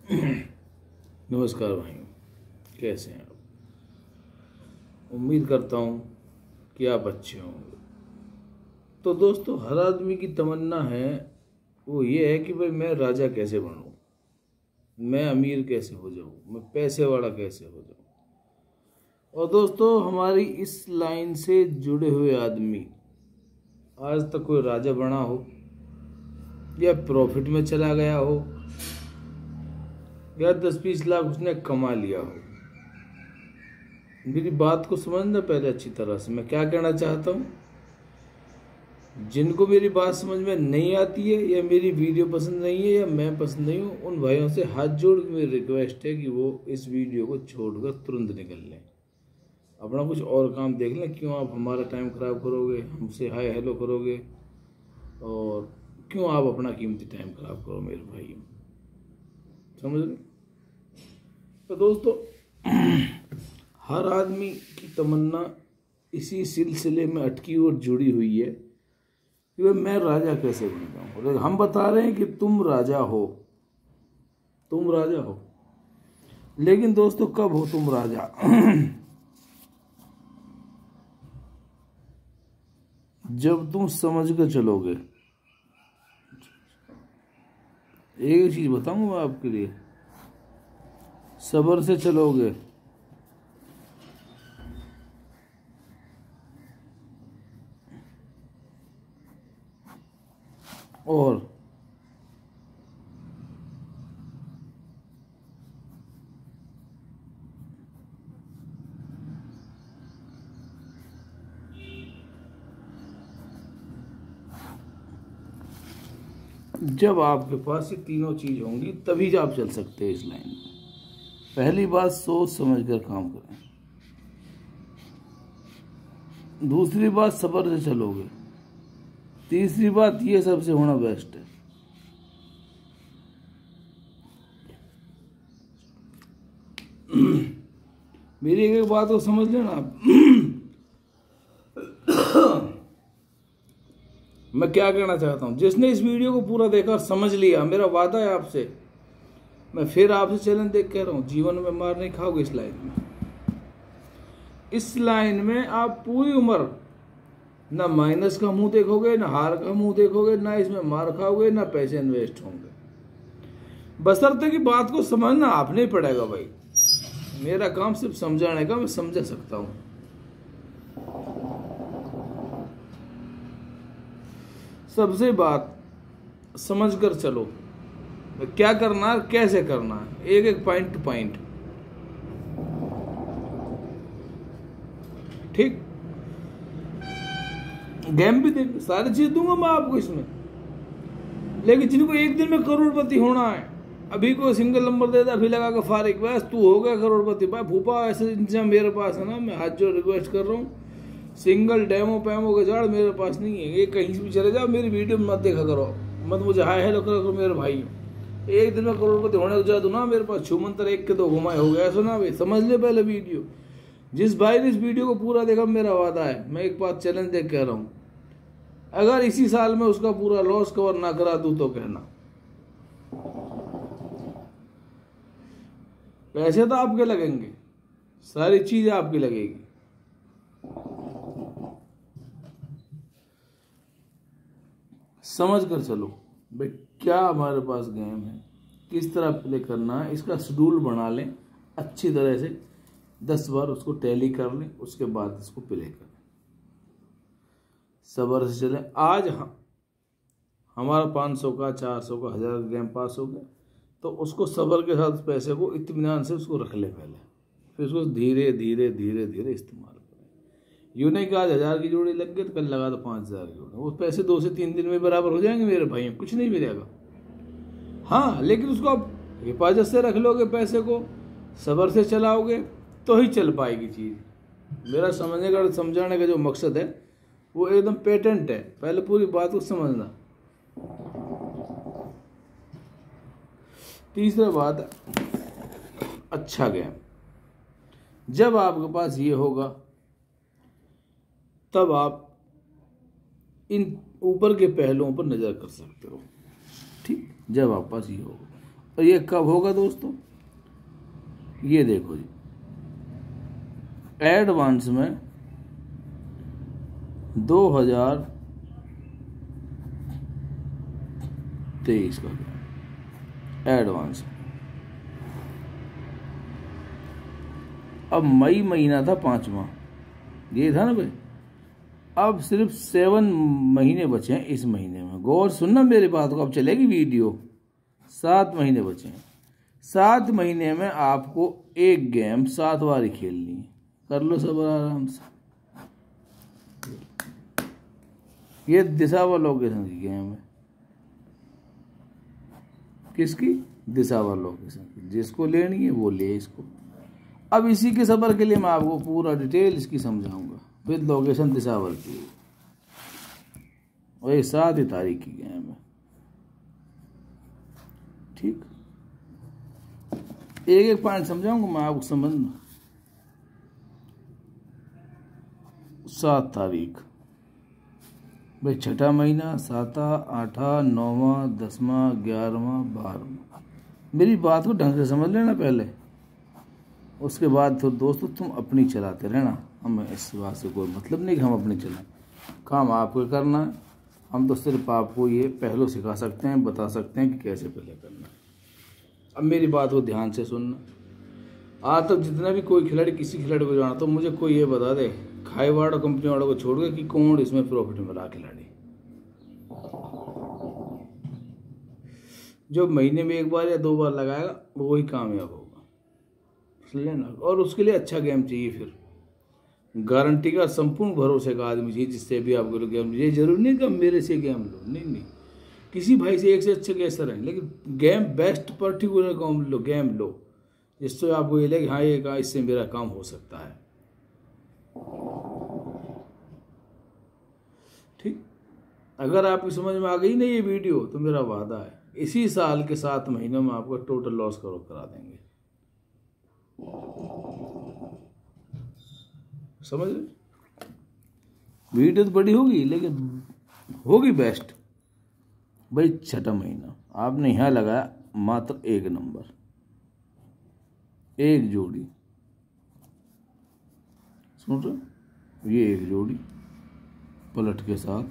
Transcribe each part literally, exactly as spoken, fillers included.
नमस्कार भाइयों, कैसे हैं आप। उम्मीद करता हूँ कि आप अच्छे होंगे। तो दोस्तों, हर आदमी की तमन्ना है, वो ये है कि भाई मैं राजा कैसे बनूं, मैं अमीर कैसे हो जाऊं, मैं पैसे वाला कैसे हो जाऊं। और दोस्तों, हमारी इस लाइन से जुड़े हुए आदमी आज तक कोई राजा बना हो या प्रॉफिट में चला गया हो या दस बीस लाख उसने कमा लिया हो। मेरी बात को समझना पहले अच्छी तरह से, मैं क्या कहना चाहता हूँ। जिनको मेरी बात समझ में नहीं आती है या मेरी वीडियो पसंद नहीं है या मैं पसंद नहीं हूँ, उन भाइयों से हाथ जोड़ के मेरी रिक्वेस्ट है कि वो इस वीडियो को छोड़कर तुरंत निकल लें, अपना कुछ और काम देख लें। क्यों आप हमारा टाइम ख़राब करोगे, हमसे हाय हेलो करोगे, और क्यों आप अपना कीमती टाइम ख़राब करो मेरे भाइयों, समझ रहे। तो दोस्तों, हर आदमी की तमन्ना इसी सिलसिले में अटकी और जुड़ी हुई है कि मैं राजा कैसे बन जाऊं। हम बता रहे हैं कि तुम राजा हो, तुम राजा हो, लेकिन दोस्तों कब हो तुम राजा? जब तुम समझ कर चलोगे। एक चीज बताऊं मैं आपके लिए, सब्र से चलोगे और जब आपके पास ये तीनों चीज होंगी तभी आप चल सकते हैं इस लाइन में। पहली बात, सोच समझ कर काम करें। दूसरी बात, सब्र से चलोगे। तीसरी बात, ये सबसे होना बेस्ट है। मेरी एक एक बात को समझ लेना आप। मैं क्या कहना चाहता हूं, जिसने इस वीडियो को पूरा देखा और समझ लिया, मेरा वादा है आपसे, मैं फिर आपसे चैलेंज देख कह रहा हूं, जीवन में मार नहीं खाओगे इस लाइन में। इस लाइन में आप पूरी उम्र ना माइनस का मुंह देखोगे, ना हार का मुंह देखोगे, ना इसमें मार खाओगे, ना पैसे इन्वेस्ट होंगे। बशर्ते की बात को समझना आपने ही पड़ेगा भाई। मेरा काम सिर्फ समझाने का, मैं समझा सकता हूं। सबसे बात समझ कर चलो, क्या करना है, कैसे करना है, एक एक पॉइंट टू पॉइंट, ठीक। गेम भी देख, सारी चीज दूंगा मैं आपको इसमें। लेकिन जिनको एक दिन में करोड़पति होना है, अभी को सिंगल नंबर देता अभी लगा कर फारिग, बस तू हो गया करोड़पति। भाई फूफा, ऐसे इंतजाम मेरे पास है ना, मैं हाथ जोड़ रिक्वेस्ट कर रहा हूँ, सिंगल डेमो पैमो के जाड़ मेरे पास नहीं है। ये कहीं से भी चले जाओ, मेरी वीडियो मत देखा करो, मत मुझे हाय हेलो करो करो मेरे भाई। एक दिन में करोड़पति होने को जादू ना मेरे पास, छू मंत्र एक के दो घुमाए हो गया, ऐसा ना भाई। समझ ले पहले वीडियो। जिस भाई ने इस वीडियो को पूरा देखा, मेरा वादा है, मैं एक बात चैलेंज देख कह रहा हूँ, अगर इसी साल में उसका पूरा लॉस कवर ना करा दूं तो कहना। पैसे तो आपके लगेंगे, सारी चीज आपकी लगेगी, समझ कर चलो भाई क्या हमारे पास गेम है, किस तरह प्ले करना है, इसका शेड्यूल बना लें अच्छी तरह से, दस बार उसको टैली कर लें, उसके बाद इसको प्ले करें। सब्र से चलें। आज हम हमारा पाँच सौ का, चार सौ का, हज़ार का गेम पास हो गया, तो उसको सब्र के साथ पैसे को इत्मीनान से उसको रख ले पहले, फिर उसको धीरे धीरे धीरे धीरे इस्तेमाल करें। यूँ नहीं कि आज हज़ार की जोड़ी लग गई तो कल लगा तो पाँच हज़ार की जोड़ी, वो पैसे दो से तीन दिन में बराबर हो जाएंगे मेरे भाई, कुछ नहीं मिलेगा। हाँ, लेकिन उसको आप हिफाजत से रख लोगे, पैसे को सब्र से चलाओगे तो ही चल पाएगी चीज़। मेरा समझने का, समझाने का जो मकसद है वो एकदम पेटेंट है, पहले पूरी बात को समझना। तीसरा बात, अच्छा गेम। जब आपके पास ये होगा तब आप इन ऊपर के पहलुओं पर नजर कर सकते हो, ठीक। जब आपके पास ये होगा, और ये कब होगा दोस्तों, ये देखो जी, एडवांस में दो हजार तेईस का एडवांस। अब मई महीना था पांचवा, ये था ना भाई। अब सिर्फ सेवन महीने बचे हैं इस महीने में, गौर सुनना मेरी बात को, अब चलेगी वीडियो। सात महीने बचे हैं, सात महीने में आपको एक गेम सात बार ही खेलनी है। कर लो सब आराम से। ये दिशावर लोकेशन की गेम है। किसकी? दिशावर लोकेशन की। जिसको लेनी है वो ले इसको। अब इसी के सफर के लिए मैं आपको पूरा डिटेल इसकी समझाऊंगा विद लोकेशन दिशावर की। और ये सात ही तारीख की गेम है, ठीक। एक एक पॉइंट समझाऊंगा मैं आपको, समझना। सात तारीख भाई, छठा महीना, साता, आठा, नौवा, दसवां, ग्यारहवां, बारहवां। मेरी बात को ढंग से समझ लेना पहले, उसके बाद तो दोस्तों तुम अपनी चलाते रहना। हमें इस बात से कोई मतलब नहीं कि हम अपनी चलाएं, काम आपको करना है। हम तो सिर्फ आपको ये पहलू सिखा सकते हैं, बता सकते हैं कि कैसे पहले करना है। अब मेरी बात को ध्यान से सुनना। आज तक तो जितना भी कोई खिलाड़ी किसी खिलाड़ी को जाना, तो मुझे कोई ये बता दे खाई वालों कंपनी वालों को छोड़ के कि कौन इसमें प्रॉफिट में रहा खिलाड़ी। जो महीने में एक बार या दो बार लगाएगा वो वही कामयाब होगा, समझ लेना। और उसके लिए अच्छा गेम चाहिए, फिर गारंटी का संपूर्ण भरोसे का आदमी चाहिए, जिससे भी आपको गेम। ये जरूरी नहीं कि मेरे से गेम लो, नहीं नहीं, किसी भाई से एक से अच्छे कैसर है, लेकिन गेम बेस्ट पर्टिकुलर काम लो, गेम लो जिससे आपको ये लगे हाँ ये का इससे मेरा काम हो सकता है, ठीक। अगर आपकी समझ में आ गई ना ये वीडियो, तो मेरा वादा है इसी साल के सात महीनों में आपको टोटल लॉस करो करा देंगे, समझ। वीडियो तो बड़ी होगी लेकिन होगी बेस्ट भाई। छठा महीना आपने यहाँ लगाया मात्र एक नंबर, एक जोड़ी, सुन रहे, ये एक जोड़ी पलट के साथ,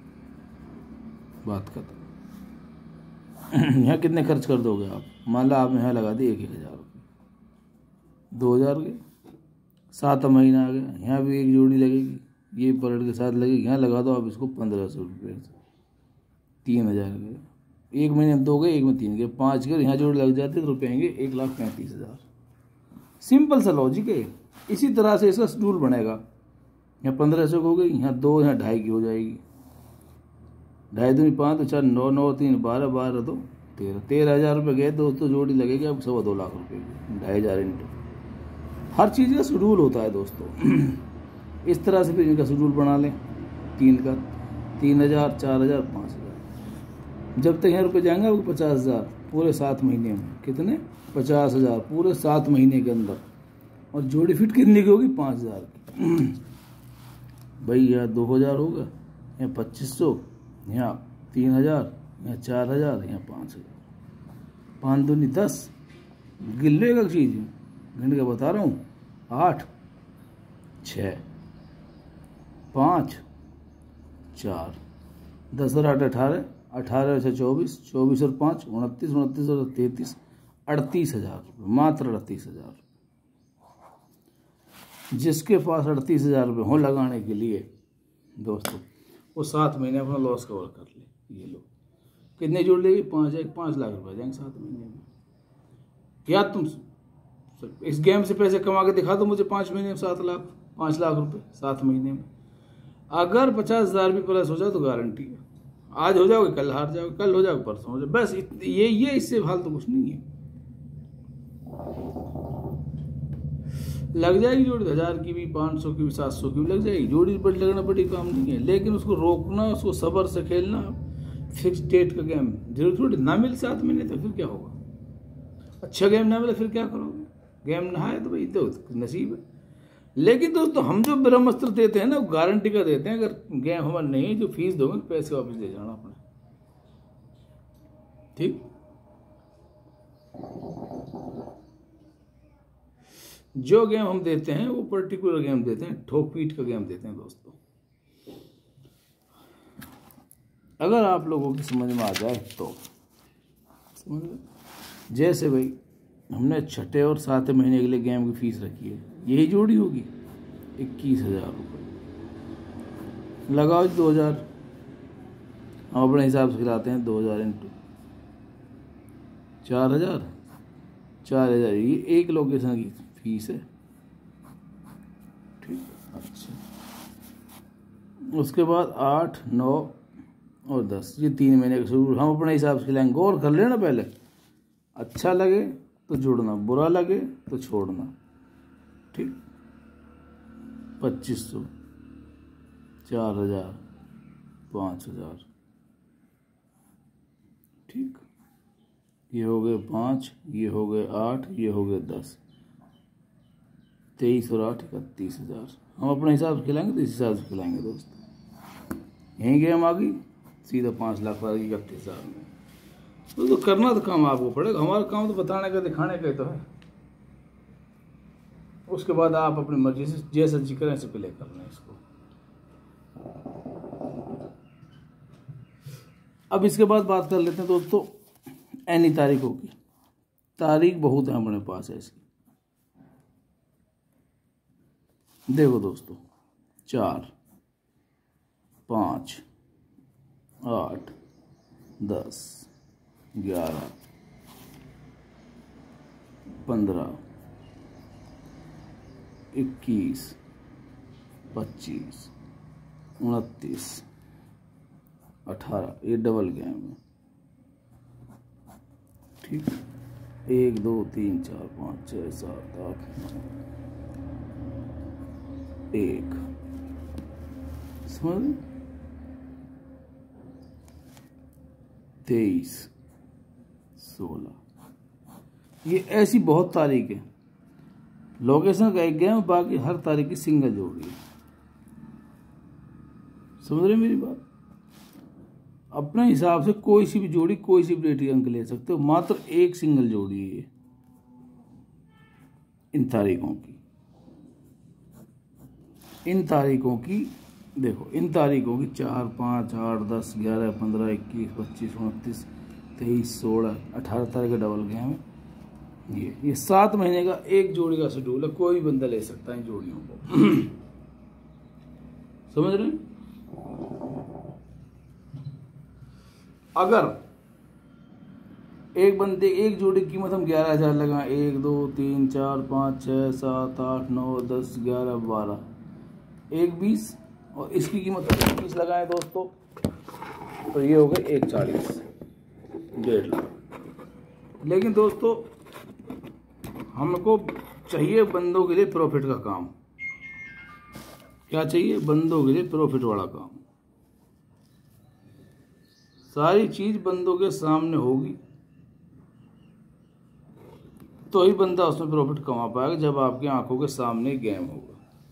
बात खत्म। यहाँ कितने खर्च कर दोगे आप? मान लो आपने यहाँ लगा दी एक एक हज़ार रुपये, दो हज़ार के सात महीना आ गया। यहाँ भी एक जोड़ी लगेगी, ये पलट के साथ लगेगी, यहाँ लगा दो आप इसको पंद्रह सौ रुपये से, तीन हज़ार के। एक महीने में दो गए, एक में तीन गए, पाँच गए, यहाँ जोड़ी लग जाती है तो रुपये आएंगे एक लाख पैंतीस हज़ार। सिंपल सा लॉजिक है। इसी तरह से इसका शेड्यूल बनेगा। यहाँ पंद्रह सौ हो गई, यहाँ दो, यहाँ ढाई की हो जाएगी, ढाई दूनी पाँच तो चार, नौ, नौ तीन बारह, बारह दो तेरह, तेरह हज़ार रुपये गए दोस्तों, जोड़ी लगेगी अब सवा दो लाख रुपये की, ढाई हज़ार इंटू। हर चीज़ का शेड्यूल होता है दोस्तों। इस तरह से फिर इनका शेड्यूल बना लें, तीन का, तीन हज़ार, चार हज़ार, पाँच हज़ार। जब तक यहाँ रुपये जाएंगे आपको पचास हज़ार पूरे सात महीने में। कितने? पचास हज़ार पूरे सात महीने के अंदर। और जोड़ी फिट कितने की होगी? पाँच हज़ार की। भाई यहाँ दो हज़ार होगा, यहाँ पच्चीस सौ, यहाँ तीन हज़ार, यहाँ चार हज़ार, यहाँ पाँच हज़ार, पाँच दूनी दस। गिन लो एक चीज़, गिन के बता रहा हूँ। आठ, छः, पाँच, चार, दस और आठ अठारह, अठारह से चौबीस, चौबीस और पाँच उनतीस, उनतीस और तैंतीस, अड़तीस हज़ार रुपये, मात्र अड़तीस हज़ार। जिसके पास अड़तीस हज़ार रुपये हो लगाने के लिए दोस्तों, वो सात महीने अपना लॉस कवर कर ले। ये लो कितने जोड़ लेगी? पाँच एक पाँच लाख रुपए जाएंगे सात महीने में। या तुम इस गेम से पैसे कमा के दिखा दो मुझे, पाँच महीने में सात लाख, पाँच लाख रुपए सात महीने में। अगर पचास हज़ार भी प्लस हो जाए तो गारंटी है, आज हो जाओगे कल हार जाओगे, कल हो जाओगे परसों हो जाओगे, बस ये ये इससे हाल तो कुछ नहीं है। लग जाएगी जोड़ी, हज़ार की भी, पाँच सौ की भी, सात सौ की भी लग जाएगी जोड़ी। बड़ी लगना बड़ी काम नहीं है, लेकिन उसको रोकना, उसको सब्र से खेलना। फिक्स डेट का गेम जरूर थोड़ी ना मिले सात महीने तो फिर क्या होगा? अच्छा गेम ना मिले फिर क्या करोगे? गेम ना आए तो भाई तो नसीब है। लेकिन दोस्तों हम जो ब्रह्मास्त्र देते हैं ना, वो गारंटी का देते हैं। अगर गेम हमारा नहीं तो फीस दोगे, पैसे वापस ले जाना अपने, ठीक। जो गेम हम देते हैं वो पर्टिकुलर गेम देते हैं, ठोक पीट का गेम देते हैं दोस्तों। अगर आप लोगों की समझ में आ जाए तो समझ लो। जैसे भाई हमने छठे और सातवें महीने के लिए गेम की फीस रखी है, यही जोड़ी होगी इक्कीस हजार रुपये। लगाओ दो हजार, हम अपने हिसाब से खिलाते हैं। दो हजार इंटू चार हजार चार हजार ये एक लोकेशन की फीस है, ठीक। अच्छा, उसके बाद आठ नौ और दस, ये तीन महीने का शुरू हम अपने हिसाब से खिलाएंगे। गौर कर लेना पहले, अच्छा लगे तो जुड़ना, बुरा लगे तो छोड़ना, ठीक। पच्चीस सौ, चार हजार, पाँच हजार, ठीक। ये हो गए पाँच, ये हो गए आठ, ये हो गए दस, तेईस और आठ इकतीस हजार। हम अपने हिसाब से खिलाएंगे तो इस हिसाब से खिलाएंगे दोस्तों। यहीं गेम आ गई सीधा पाँच लाख वाला इकतीस हजार में। तो, तो करना तो काम आपको पड़ेगा, हमारा काम तो बताने का दिखाने का ही तो है। उसके बाद आप अपनी मर्जी से जैसा जी करें ऐसे प्ले कर लें इसको। अब इसके बाद बात कर लेते हैं दोस्तों एनी तारीखों की। तारीख बहुत है अपने पास है इसकी। देखो दोस्तों, चार, पाँच, आठ, दस, ग्यारह, पंद्रह, इक्कीस, पच्चीस, उनतीस, अठारह, ये डबल गेम है, ठीक। एक दो तीन चार पाँच छः सात आठ नौ, एक, समझ, तेईस, सोलह, ये ऐसी बहुत तारीख है। लोकेशन का एक गेम, बाकी हर तारीख की सिंगल जोड़ी है। समझ रहे मेरी बात? अपने हिसाब से कोई सी भी जोड़ी, कोई सी भी रेट के अंक ले सकते हो। मात्र एक सिंगल जोड़ी है ये इन तारीखों की। इन तारीखों की देखो, इन तारीखों की चार, पाँच, आठ, दस, ग्यारह, पंद्रह, इक्कीस, पच्चीस, उनतीस, तेईस, सोलह, अठारह तारीख का डबल गेम है ये। ये सात महीने का एक जोड़ी का शेड्यूल है, कोई भी बंदा ले सकता है इन जोड़ियों को। समझ रहे हैं? अगर एक बंदे एक जोड़ी की कीमत हम ग्यारह हजार लगाएं, एक दो तीन चार पाँच छः सात आठ नौ दस ग्यारह बारह, एक बीस, और इसकी कीमत बीस लगाएं दोस्तों, तो ये हो गए एक चालीस, डेढ़ लाख। लेकिन दोस्तों हमको चाहिए बंदों के लिए प्रॉफिट का काम। क्या चाहिए? बंदों के लिए प्रॉफिट वाला काम। सारी चीज बंदों के सामने होगी तो ही बंदा उसमें प्रॉफिट कमा पाएगा, जब आपकी आंखों के सामने गेम होगा।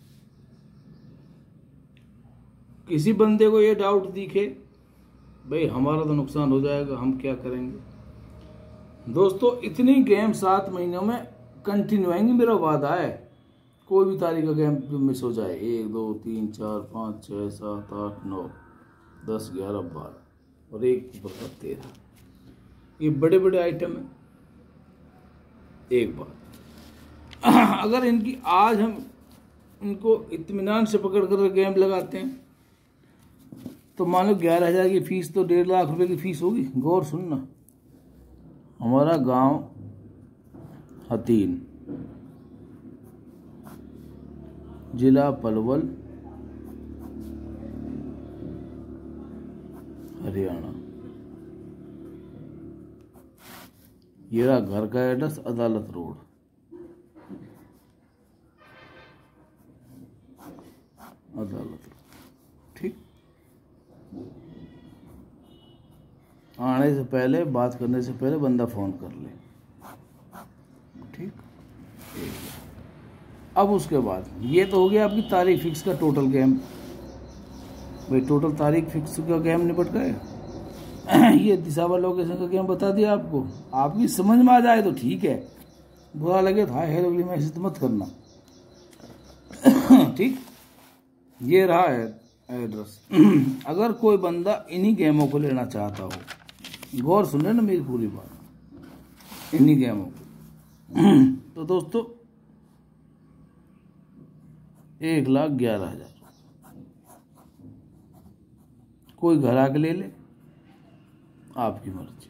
किसी बंदे को ये डाउट दिखे भाई हमारा तो नुकसान हो जाएगा, हम क्या करेंगे? दोस्तों इतनी गेम सात महीनों में कंटिन्यू आएंगे, मेरा वादा है। कोई भी तारीख का गेम जो मिस हो जाए, एक दो तीन चार पाँच छः सात आठ नौ दस ग्यारह बारह और एक बता तेरह, ये बड़े बड़े आइटम है। एक बात, अगर इनकी आज हम इनको इत्मीनान से पकड़ कर गेम लगाते हैं तो मान लो ग्यारह हजार की फीस तो डेढ़ लाख रुपए की फीस होगी। गौर सुनना, हमारा गांव हतीन, जिला पलवल, हरियाणा। ये रहा घर का एड्रेस, अदालत रोड। अदालत रोड, ठीक। आने से पहले, बात करने से पहले बंदा फोन कर ले, ठीक। अब उसके बाद ये तो हो गया आपकी तारीख फिक्स का टोटल गेम। भाई टोटल तारीख फिक्स का गेम निपट गए। ये दिशावा लोकेशन का गेम बता दिया आपको। आपकी समझ में आ जाए तो ठीक है, बुरा लगे तो हाय हेलो के लिए मैसेज मत करना। ठीक, ये रहा है एड्रेस। अगर कोई बंदा इन्हीं गेमों को लेना चाहता हो, गौर सुन रहे ना मेरी पूरी बात, इन्हीं गेमों को तो दोस्तों एक लाख ग्यारह हजार कोई घर आके ले ले, आपकी मर्जी।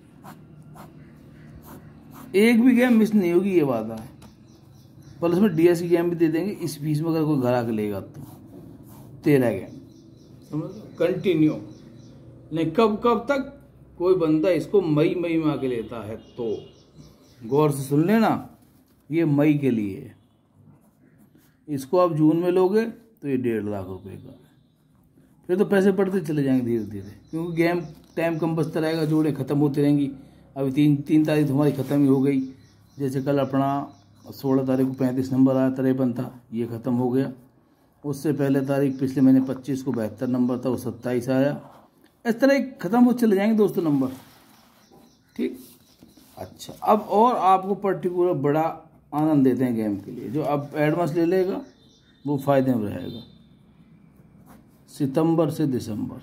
एक भी गेम मिस नहीं होगी, ये वादा है। प्लस में डीएस की गेम भी दे देंगे इस फीस में, अगर कोई घर आके लेगा तो तेरह गेम समझ कंटिन्यू। नहीं, कब कब तक? कोई बंदा इसको मई मई में आके लेता है तो गौर से सुन लेना, ये मई के लिए है। इसको आप जून में लोगे तो ये डेढ़ लाख रुपए का है। फिर तो पैसे बढ़ते चले जाएंगे धीरे धीरे, क्योंकि गेम टाइम कम बचता रहेगा, जोड़े खत्म होती रहेंगी। अभी तीन तीन तारीख हमारी ख़त्म ही हो गई। जैसे कल अपना सोलह तारीख को पैंतीस नंबर आया, तिरपन था, ये ख़त्म हो गया। उससे पहले तारीख पिछले महीने पच्चीस को बहत्तर नंबर था, वो सत्ताईस आया। इस तरह ख़त्म हो चले जाएंगे दोस्तों नंबर। ठीक, अच्छा, अब और आपको पर्टिकुलर बड़ा आनंद देते हैं गेम के लिए। जो अब एडवांस ले लेगा वो फ़ायदे में रहेगा। सितंबर से दिसंबर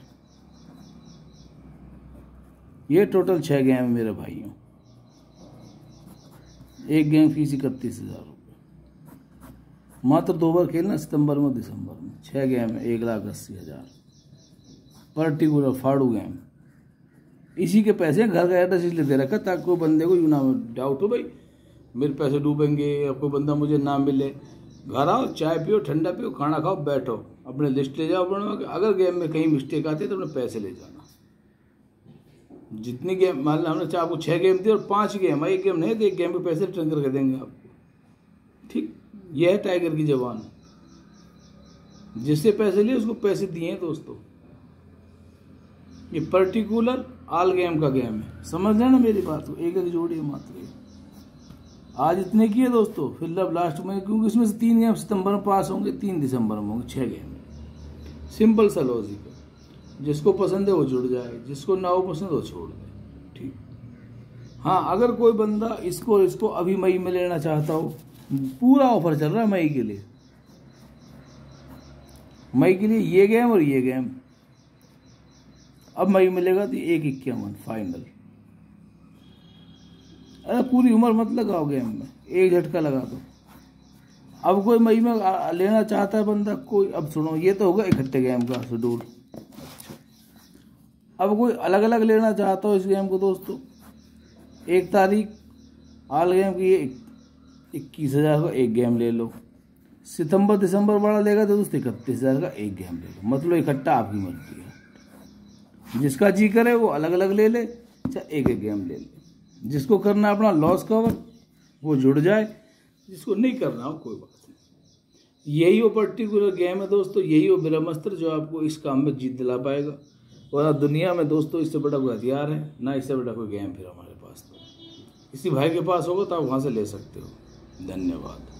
ये टोटल छः गेम है मेरे भाइयों। एक गेम फीस इकतीस हजार रुपये, मात्र दो बार खेलना, सितंबर में दिसंबर में। छः गेम है, एक लाख अस्सी हजार पर्टिकुलर फाड़ू गेम। इसी के पैसे घर का एड्रेस इसलिए दे रखा ताकि कोई बंदे को यूँ ना डाउट हो भाई मेरे पैसे डूबेंगे या कोई बंदा मुझे ना मिले। घर आओ, चाय पियो, ठंडा पियो, खाना खाओ, बैठो, अपने लिस्ट ले जाओ बनवा के। अगर गेम में कहीं मिस्टेक आती है तो अपने पैसे ले जाना। जितनी गेम मान लो हमने चाहे आपको छः गेम दी और पांच गेम, एक गेम नहीं तो एक गेम पे पैसे रिटर्न करके देंगे आपको। ठीक, यह है टाइगर की जबान। जिससे पैसे लिए उसको पैसे दिए हैं दोस्तों। ये पर्टिकुलर आल गेम का गेम है, समझ लेना मेरी बात को। एक एक जोड़ी मात्र आज इतने किए दोस्तों, फिर लब लास्ट में, क्योंकि इसमें से तीन गेम सितंबर में पास होंगे, तीन दिसंबर में होंगे, छः गेम। सिंपल सा लॉजिक है। जिसको पसंद है वो जुड़ जाए, जिसको ना हो पसंद वो छोड़ दे। ठीक, हाँ, अगर कोई बंदा इसको और इसको अभी मई में लेना चाहता हो, पूरा ऑफर चल रहा है मई के लिए। मई के लिए ये गेम और ये गेम अब मई मिलेगा तो एक इक्यावन फाइनल। अरे पूरी उम्र मत लगाओ गेम में, एक झटका लगा दो। अब कोई मई में लेना चाहता है बंदा कोई, अब सुनो, ये तो होगा इकट्ठे गेम का शेड्यूल। अब कोई अलग अलग लेना चाहता हो इस गेम को दोस्तों, एक तारीख आल गेम की इक्कीस हजार का एक गेम ले लो। सितंबर दिसंबर वाला लेगा तो दोस्तों इकतीस हजार का एक गेम ले लो। मतलब इकट्ठा आपकी मर्जी है, जिसका जी करे वो अलग अलग ले ले, चाहे एक एक गेम ले ले। जिसको करना अपना लॉस कवर वो जुड़ जाए, जिसको नहीं करना हो कोई बात नहीं। यही वो पर्टिकुलर गेम है दोस्तों, यही वो ब्रह्मास्त्र जो आपको इस काम में जीत दिला पाएगा। वरना दुनिया में दोस्तों इससे बड़ा कोई हथियार है ना, इससे बड़ा कोई गेम फिर हमारे पास। तो इसी भाई के पास होगा तो आप वहाँ से ले सकते हो। धन्यवाद।